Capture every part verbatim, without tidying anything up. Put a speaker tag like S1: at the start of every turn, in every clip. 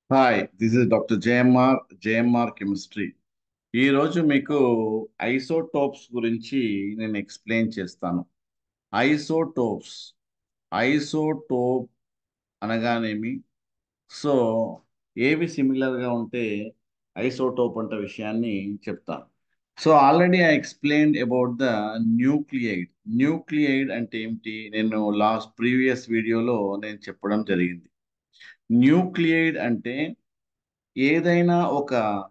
S1: Hi this is doctor JMR JMR chemistry. ఈరోజు మీకు isotopes గురించి నేను ఎక్స్ప్లెయిన్ చేస్తాను. ఐసోటోప్స్ ఐసోటోప్ అనగానేమి? సో ఏవి సిమిలర్గా ఉంటే ఐసోటోప్ అంట విషయాన్ని చెప్తాను. So already I explained about the nuclide. Nuclide అంటే ఏమిటి? నేను లాస్ట్ ప్రీవియస్ వీడియోలో నేను చెప్పడం జరిగింది. న్యూక్లియైడ్ అంటే ఏదైనా ఒక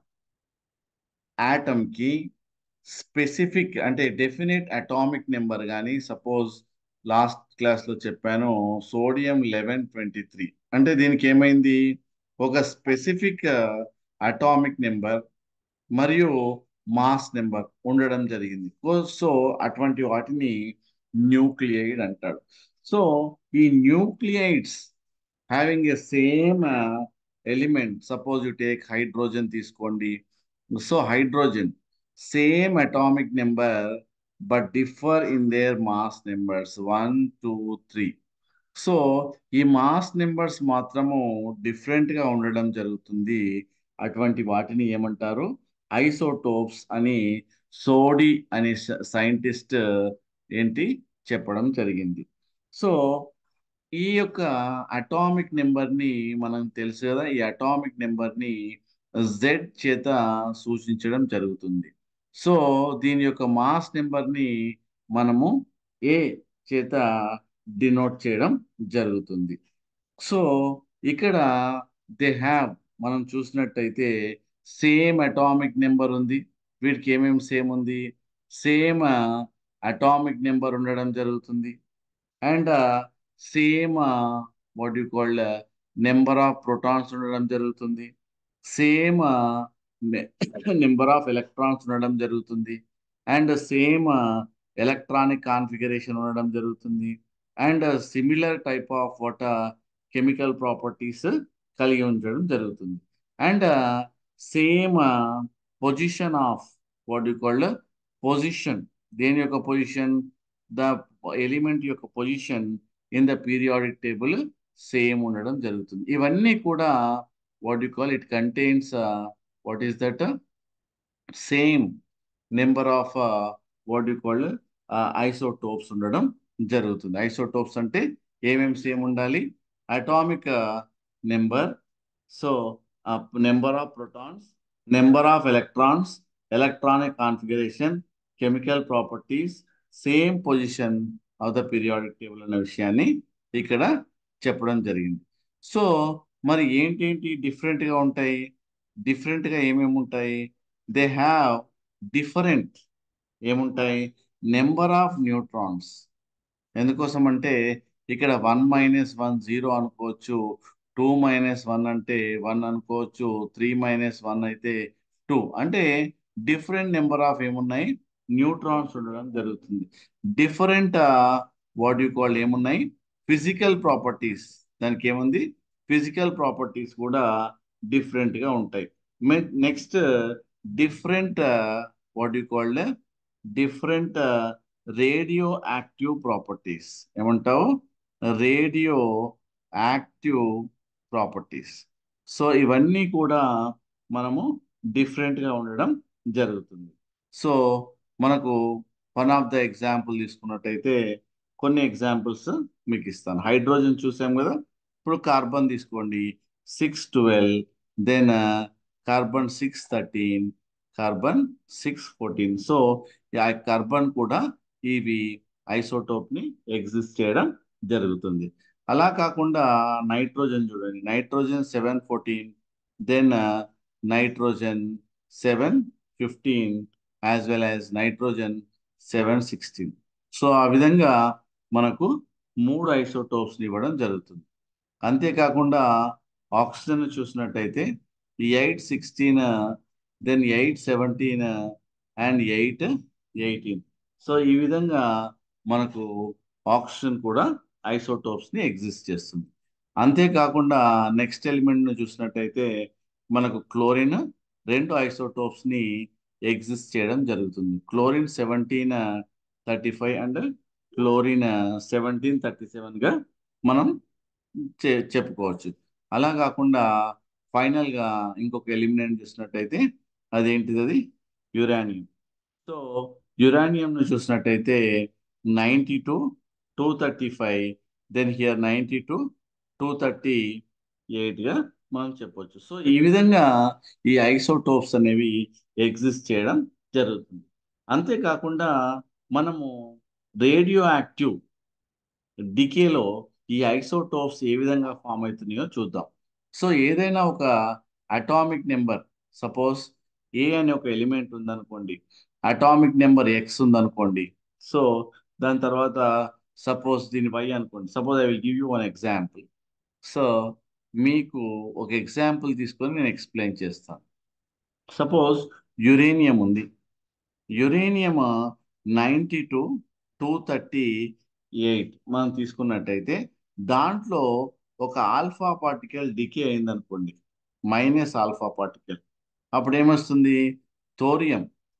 S1: ఆటమ్కి స్పెసిఫిక్ అంటే డెఫినెట్ అటామిక్ నెంబర్ కానీ, సపోజ్ లాస్ట్ క్లాస్లో చెప్పాను సోడియం లెవెన్ ట్వంటీ త్రీ అంటే దీనికి ఏమైంది? ఒక స్పెసిఫిక్ అటామిక్ నెంబర్ మరియు మాస్ నెంబర్ ఉండడం జరిగింది. సో అటువంటి వాటిని న్యూక్లియైడ్ అంటాడు. సో ఈ nuclides having a same element, suppose you take hydrogen తీసుకోండి. So hydrogen same atomic number but differ in their mass numbers one two three. So ఈ mass numbers మాత్రము డిఫరెంట్గా ఉండడం జరుగుతుంది. అటువంటి వాటిని ఏమంటారు? ఐసోటోప్స్ అని సోడి అనే సైంటిస్ట్ ఏంటి చెప్పడం జరిగింది. సో ఈ యొక్క అటామిక్ నెంబర్ని మనం తెలుసు కదా, ఈ అటామిక్ నెంబర్ని జెడ్ చేత సూచించడం జరుగుతుంది. సో దీని యొక్క మాస్ నెంబర్ని మనము ఏ చేత డినోట్ చేయడం జరుగుతుంది. సో ఇక్కడ దే హ్యావ్, మనం చూసినట్టయితే సేమ్ అటామిక్ నెంబర్ ఉంది. వీటికి ఏమేమి సేమ్ ఉంది? సేమ్ అటామిక్ నెంబర్ ఉండడం జరుగుతుంది. And same what you called number of protons ఉండడం జరుగుతుంది. సేమ్ నెంబర్ ఆఫ్ ఎలక్ట్రాన్స్ ఉండడం జరుగుతుంది. అండ్ సేమ్ ఎలక్ట్రానిక్ కాన్ఫిగరేషన్ ఉండడం జరుగుతుంది. And similar type of what chemical properties కలిగి ఉండడం జరుగుతుంది. And same position of what you called position, దేని యొక్క పొజిషన్? ద ఎలిమెంట్ యొక్క position in the periodic table same ఉండడం జరుగుతుంది. ఇవన్నీ కూడా what you call, it contains what is that same number of what you call isotopes ఉండడం జరుగుతుంది. Isotopes అంటే ఏమేమి సేమ్ ఉండాలి? Atomic number, so number of protons, number of electrons, electronic configuration, chemical properties, same position of the periodic table అనే విషయాన్ని ఇక్కడ చెప్పడం జరిగింది. సో మరి ఏంటేంటి డిఫరెంట్గా ఉంటాయి? డిఫరెంట్గా ఏమేమి ఉంటాయి? దే హ్యావ్ డిఫరెంట్ ఏముంటాయి? Number of neutrons. ఎందుకోసం అంటే ఇక్కడ వన్ మైనస్ వన్ జీరో అనుకోవచ్చు, టూ మైనస్ వన్ అంటే వన్ అనుకోవచ్చు, త్రీ మైనస్ వన్ అయితే టూ. అంటే డిఫరెంట్ నెంబర్ ఆఫ్ ఏమున్నాయి? న్యూట్రాన్స్ ఉండడం జరుగుతుంది. డిఫరెంట్ వాట్ యు కాల్ ఏమున్నాయి? Physical properties. దానికి ఏముంది? ఫిజికల్ ప్రాపర్టీస్ కూడా డిఫరెంట్గా ఉంటాయి. Next different what you called different radioactive properties. ఏమంటావు? Radioactive properties. సో ఇవన్నీ కూడా మనము డిఫరెంట్గా ఉండడం జరుగుతుంది. సో మనకు వన్ ఆఫ్ ద ఎగ్జాంపుల్ తీసుకున్నట్టయితే కొన్ని ఎగ్జాంపుల్స్ మీకు ఇస్తాను. హైడ్రోజన్ చూసాం కదా, ఇప్పుడు కార్బన్ తీసుకోండి, six twelve, then carbon six thirteen, carbon six fourteen. So ఆ కార్బన్ కూడా ఇవి ఐసోటోప్ ని ఎగ్జిస్ట్ చేయడం జరుగుతుంది. అలా కాకుండా నైట్రోజన్ చూడండి, nitrogen seven fourteen, then nitrogen seven fifteen, as well as nitrogen seven sixteen. So ఆ విధంగా మనకు మూడు ఐసోటోప్స్ ఇవ్వడం జరుగుతుంది. అంతేకాకుండా ఆక్సిజన్ చూసినట్టయితే eight sixteen, then eight seventeen and eight eighteen. So ఈ విధంగా మనకు ఆక్సిజన్ కూడా ఐసోటోప్స్ ని ఎగ్జిస్ట్ చేస్తుంది. అంతేకాకుండా నెక్స్ట్ ఎలిమెంట్ ను చూసినట్టయితే మనకు క్లోరిన్ రెండు ఐసోటోప్స్ ని ఎగ్జిస్ట్ చేయడం జరుగుతుంది. Chlorine seventeen thirty five and chlorine seventeen thirty seven గా మనం చె చెప్పుకోవచ్చు. అలా కాకుండా ఫైనల్ గా ఇంకొక ఎలిమినేట్ చేసినట్టయితే అదేంటిది, అది యురానియం. సో యురానియం ను చూసినట్టయితే ninety two two thirty five, then here ninety two two thirty eight గా మనం చెప్పొచ్చు. సో ఈ విధంగా ఈ ఐసోటోప్స్ అనేవి ఎగ్జిస్ట్ చేయడం జరుగుతుంది. అంతేకాకుండా మనము రేడియో యాక్టివ్ డికేలో ఈ ఐసోటోప్స్ ఏ విధంగా ఫామ్ అవుతున్నాయో చూద్దాం. సో ఏదైనా ఒక అటామిక్ నెంబర్, సపోజ్ ఏ అనే ఒక ఎలిమెంట్ ఉందనుకోండి, అటామిక్ నెంబర్ ఎక్స్ ఉందనుకోండి. సో దాని తర్వాత సపోజ్ దీని వై అనుకోండి. Suppose I will give you one example. So మీకు ఒక ఎగ్జాంపుల్ తీసుకొని నేను ఎక్స్ప్లెయిన్ చేస్తాను. సపోజ్ యురేనియం ఉంది. Uranium ninety two two thirty eight మనం తీసుకున్నట్టయితే దాంట్లో ఒక ఆల్ఫా పార్టికల్ డికే అయిందనుకోండి, మైనస్ ఆల్ఫా పార్టికల్, అప్పుడు ఏమొస్తుంది, థోరియం.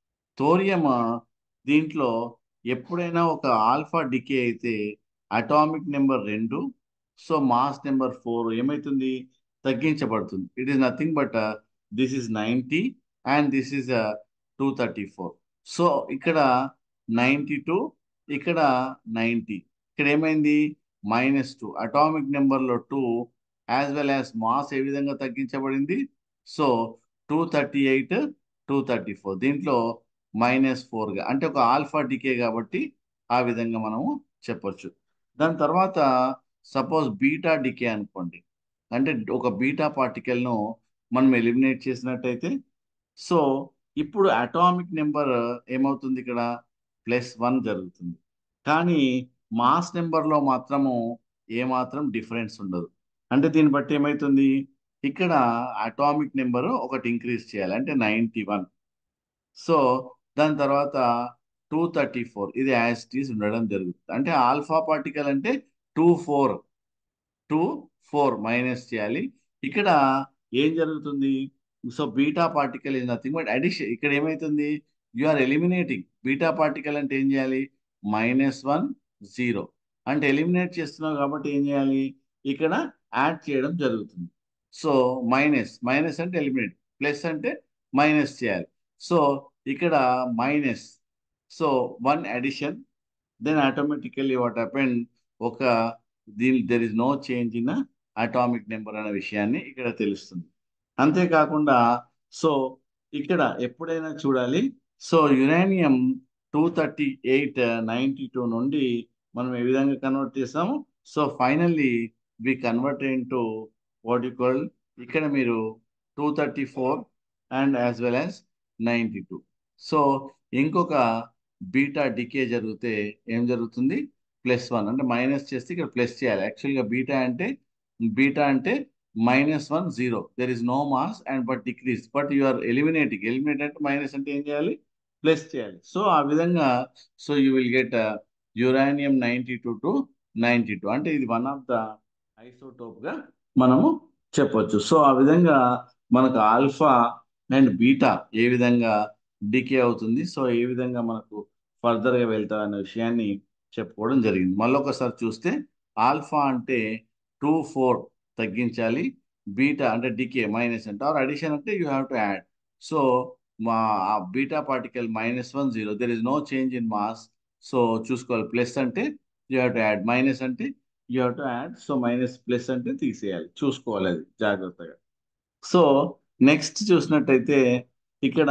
S1: థోరియం దీంట్లో ఎప్పుడైనా ఒక ఆల్ఫా డికే అయితే అటామిక్ నెంబర్ రెండు, సో మాస్ నెంబర్ ఫోర్ ఏమైతుంది, తగ్గించబడుతుంది. It is nothing but this is ninety and this is two thirty four. So ఇక్కడ నైంటీ టూ, ఇక్కడ నైంటీ, ఇక్కడ ఏమైంది, మైనస్ టూ, అటామిక్ నెంబర్లో two as well as mass ఏ విధంగా తగ్గించబడింది. So two thirty eight, two thirty four, దీంట్లో minus ఫోర్గా, అంటే ఒక ఆల్ఫా డికే కాబట్టి ఆ విధంగా మనము చెప్పొచ్చు. దాని తర్వాత సపోజ్ బీటా డికే అనుకోండి, అంటే ఒక బీటా పార్టికల్ను మనం ఎలిమినేట్ చేసినట్టయితే, సో ఇప్పుడు అటామిక్ నెంబర్ ఏమవుతుంది, ఇక్కడ ప్లస్ వన్ జరుగుతుంది. కానీ మాస్ నెంబర్లో మాత్రము ఏమాత్రం డిఫరెన్స్ ఉండదు. అంటే దీన్ని బట్టి ఏమవుతుంది, ఇక్కడ అటామిక్ నెంబర్ ఒకటి ఇంక్రీజ్ చేయాలి, అంటే నైంటీ వన్. సో దాని తర్వాత టూ థర్టీ ఫోర్, ఇది యాజ్ ఇట్ ఈస్ ఉండడం జరుగుతుంది. అంటే ఆల్ఫా పార్టికల్ అంటే two four, two four minus చేయాలి. ఇక్కడ ఏం జరుగుతుంది, so beta particle is nothing but addition. ఇక్కడ ఏమైతుంది, you are eliminating. Beta particle అంటే ఏం చేయాలి, మైనస్ వన్, జీరో, అంటే ఎలిమినేట్ చేస్తున్నావు కాబట్టి ఏం చేయాలి, ఇక్కడ యాడ్ చేయడం జరుగుతుంది. సో మైనస్ మైనస్ అంటే ఎలిమినేట్, ప్లస్ అంటే మైనస్ చేయాలి. సో ఇక్కడ minus, so one addition, then automatically what happen, ఒక దీని there is no change in atomic number అనే విషయాన్ని ఇక్కడ తెలుస్తుంది. అంతేకాకుండా సో ఇక్కడ ఎప్పుడైనా చూడాలి, so uranium two thirty eight ninety two నుండి మనం ఏ విధంగా కన్వర్ట్ చేస్తాము, so finally we convert into what you call, ఇక్కడ మీరు two thirty four and as well as ninety two. So ఇంకొక బీటా డికే జరిగితే ఏం జరుగుతుంది, ప్లస్ వన్, అంటే మైనస్ చేస్తే ఇక్కడ ప్లస్ చేయాలి. యాక్చువల్గా బీటా అంటే, బీటా అంటే minus one, zero, there is no mass and but decrease, but you are eliminating. Eliminate అంటే మైనస్ అంటే ఏం చేయాలి, ప్లస్ చేయాలి. సో ఆ విధంగా so you will get uranium ninety two to ninety two, అంటే ఇది వన్ ఆఫ్ ద ఐసోటోప్ గా మనము చెప్పొచ్చు. సో ఆ విధంగా మనకు ఆల్ఫా అండ్ బీటా ఏ విధంగా డికే అవుతుంది, సో ఏ విధంగా మనకు ఫర్దర్ గా వెళ్తారు అనే విషయాన్ని చెప్పుకోవడం జరిగింది. మళ్ళీ ఒకసారి చూస్తే ఆల్ఫా అంటే టూ ఫోర్ తగ్గించాలి, బీటా అంటే డికే మైనస్ అంటే, ఆర్ అడిషన్ అంటే you have to add. So మా beta particle minus one, zero, there is no change in mass. So చూసుకోవాలి, ప్లస్ అంటే you have to add, minus అంటే you have to add. So minus plus అంటే తీసేయాలి, చూసుకోవాలి అది జాగ్రత్తగా. సో నెక్స్ట్ చూసినట్టయితే ఇక్కడ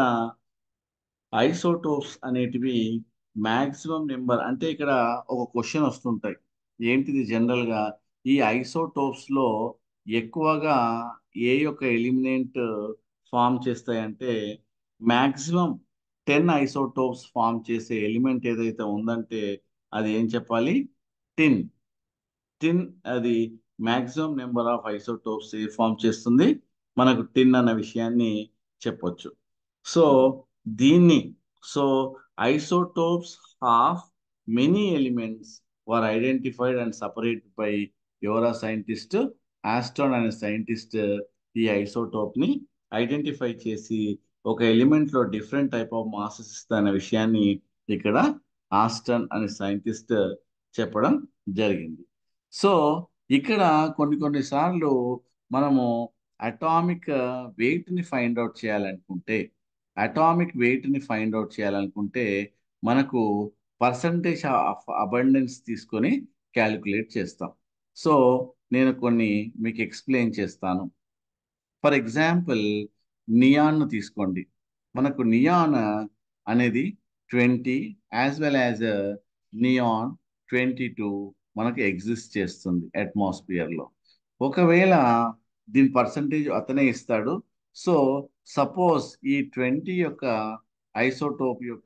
S1: ఐసోటోప్స్ అనేటివి మ్యాక్సిమం నెంబర్, అంటే ఇక్కడ ఒక క్వశ్చన్ వస్తుంటాయి, ఏంటిది జనరల్గా ఈ ఐసోటోప్స్ లో ఎక్కువగా ఏ యొక్క ఎలిమినెంట్ ఫామ్ చేస్తాయంటే, మ్యాక్సిమం టెన్ ఐసోటోప్స్ ఫామ్ చేసే ఎలిమెంట్ ఏదైతే ఉందంటే అది ఏం చెప్పాలి, టిన్. టిన్ అది మ్యాక్సిమం నెంబర్ ఆఫ్ ఐసోటోప్స్ ఏ ఫామ్ చేస్తుంది, మనకు టిన్ అన్న విషయాన్ని చెప్పొచ్చు. సో దీన్ని, so isotopes of many elements were identified and separate by ఎవరా సైంటిస్ట్, ఆస్ట్రాన్ అనే సైంటిస్ట్ ఈ ఐసోటోప్ ని ఐడెంటిఫై చేసి ఒక ఎలిమెంట్ లో డిఫరెంట్ టైప్ ఆఫ్ మాసెస్ ఇస్తాయనే విషయాన్ని ఇక్కడ ఆస్ట్రాన్ అనే సైంటిస్ట్ చెప్పడం జరిగింది. సో ఇక్కడ కొన్ని కొన్ని సార్లు మనము అటామిక్ వెయిట్ని ఫైండ్ అవుట్ చేయాలనుకుంటే అటామిక్ వెయిట్ని ఫైండ్ అవుట్ చేయాలనుకుంటే మనకు పర్సంటేజ్ ఆఫ్ అబండెన్స్ తీసుకొని క్యాలిక్యులేట్ చేస్తాం. సో నేను కొన్ని మీకు ఎక్స్ప్లెయిన్ చేస్తాను. ఫర్ ఎగ్జాంపుల్ నియాన్ తీసుకోండి. మనకు నియాన్ అనేది twenty as well as neon twenty two మనకు ఎగ్జిస్ట్ చేస్తుంది అట్మాస్ఫియర్లో. ఒకవేళ దీని పర్సంటేజ్ అతనే ఇస్తాడు. సో సపోజ్ ఈ ట్వంటీ యొక్క ఐసోటోప్ యొక్క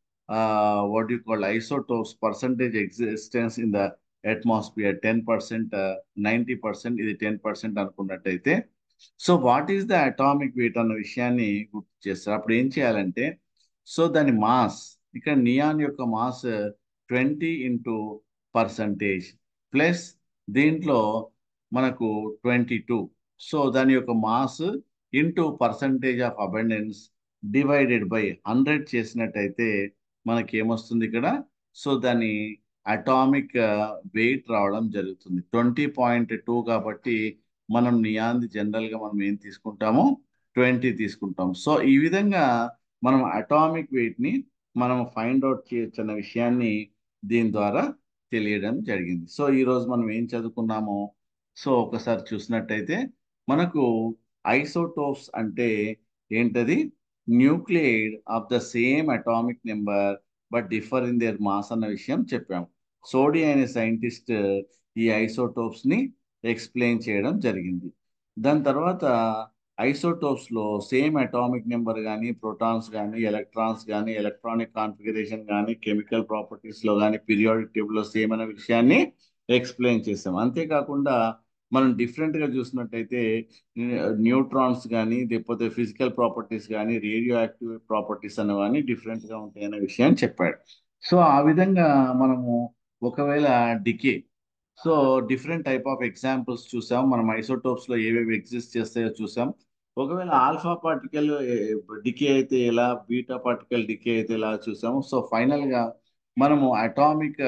S1: what you call isotopes percentage existence in the atmosphere ten percent ninety percent ఇది టెన్ పర్సెంట్ అనుకున్నట్టయితే so what is the atomic weight అన్న విషయాన్ని గుర్తు చేస్తారు. అప్పుడు ఏం చేయాలంటే సో దాని మాస్ ఇక్కడ నియాన్ యొక్క mass twenty into percentage plus దీంట్లో మనకు ట్వంటీ టూ సో దాని యొక్క mass into percentage of abundance divided by hundred చేసినట్టయితే మనకి ఏమొస్తుంది ఇక్కడ సో దాని అటామిక్ వెయిట్ రావడం జరుగుతుంది ట్వంటీ పాయింట్ టూ కాబట్టి మనం నియాంది జనరల్గా మనం ఏం తీసుకుంటామో ట్వంటీ తీసుకుంటాం. సో ఈ విధంగా మనం అటామిక్ వెయిట్ని మనం ఫైండ్ అవుట్ చేయొచ్చు అన్న విషయాన్ని దీని ద్వారా తెలియడం జరిగింది. సో ఈరోజు మనం ఏం చదువుకున్నామో సో ఒకసారి చూసినట్టయితే మనకు ఐసోటోప్స్ అంటే ఏంటది nuclide of the same atomic number but differ in their mass అన్న విషయం చెప్పాము. సోడి అనే సైంటిస్ట్ ఈ ఐసోటోప్స్ ని ఎక్స్ప్లెయిన్ చేయడం జరిగింది. దాని తర్వాత ఐసోటోప్స్ లో సేమ్ అటామిక్ నెంబర్ కానీ ప్రోటాన్స్ కానీ ఎలక్ట్రాన్స్ కానీ ఎలక్ట్రానిక్ కాన్ఫిగరేషన్ కానీ కెమికల్ ప్రాపర్టీస్ లో కానీ పీరియాడిక్ టేబుల్ లో సేమ్ అనే విషయాన్ని ఎక్స్ప్లెయిన్ చేసాం. అంతేకాకుండా మనం డిఫరెంట్ గా చూసినట్టయితే న్యూట్రాన్స్ కానీ లేకపోతే ఫిజికల్ ప్రాపర్టీస్ కానీ రేడియో యాక్టివ్ ప్రాపర్టీస్ అనేవన్నీ డిఫరెంట్ గా ఉంటాయనే విషయాన్ని చెప్పాడు. సో ఆ విధంగా మనము ఒకవేళ decay so different type of examples చూసాం. మనం ఐసోటోప్స్ లో ఏవేవి ఎగ్జిస్ట్ చేస్తాయో చూసాం. ఒకవేళ ఆల్ఫా పార్టికల్ డికే అయితే ఎలా బీటా పార్టికల్ డికే అయితే ఎలా చూసాము. సో ఫైనల్ గా మనము అటామిక్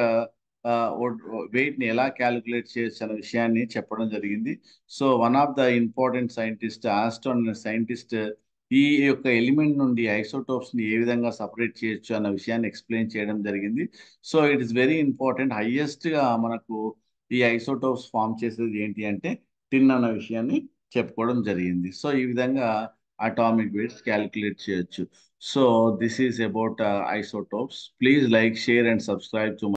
S1: వెయిట్ ని ఎలా క్యాలిక్యులేట్ చేయొచ్చు అనే విషయాన్ని చెప్పడం జరిగింది. So one of the important scientist Aston scientist ఈ యొక్క ఎలిమెంట్ నుండి ఐసోటోప్స్ ని ఏ విధంగా సపరేట్ చేయొచ్చు అన్న విషయాన్ని ఎక్స్ప్లెయిన్ చేయడం జరిగింది. So it is very important. Highest గా మనకు ఈ ఐసోటోప్స్ ఫామ్ చేసేది ఏంటి అంటే టిన్ అన్న విషయాన్ని చెప్పుకోవడం జరిగింది. సో ఈ విధంగా అటామిక్ వెయిట్స్ క్యాలిక్యులేట్ చేయొచ్చు. So this is about isotopes. Please like share and subscribe to